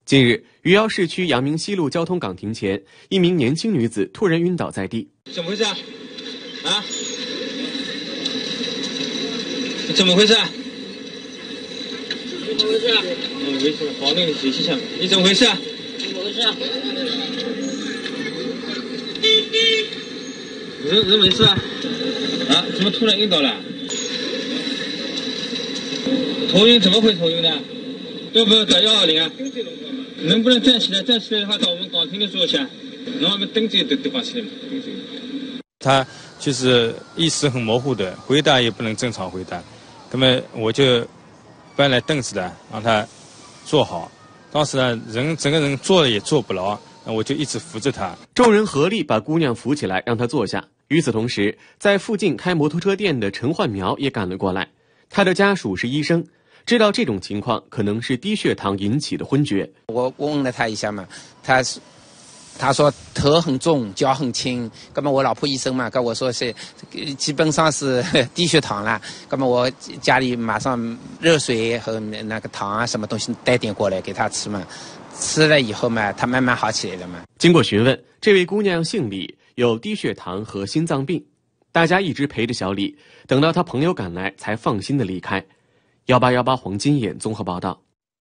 近日，余姚市区阳明西路交通岗亭前，一名年轻女子突然晕倒在地。 怎么回事啊？啊？怎么回事啊？怎么回事啊？没事，好，那你仔细想，你怎么回事啊？怎么回事啊？人没事啊？啊？怎么突然晕倒了？头晕怎么会头晕的？要不要打120啊？能不能站起来？站起来的话，到我们岗亭里坐下。然后我们登记都挂起来嘛。 他就是意识很模糊的，回答也不能正常回答。那么我就搬来凳子的，让他坐好。当时呢，整个人坐了也坐不牢，那我就一直扶着他。 众人合力把姑娘扶起来，让她坐下。与此同时，在附近开摩托车店的陈焕苗也赶了过来。他的家属是医生，知道这种情况可能是低血糖引起的昏厥。 我问了他一下嘛，他说头很重，脚很轻。那么我老婆医生嘛，跟我说是基本上是低血糖了。那么我家里马上热水和那个糖啊什么东西带点过来给他吃嘛。吃了以后嘛，他慢慢好起来了嘛。 经过询问，这位姑娘姓李，有低血糖和心脏病。大家一直陪着小李，等到他朋友赶来才放心的离开。1818黄金眼综合报道。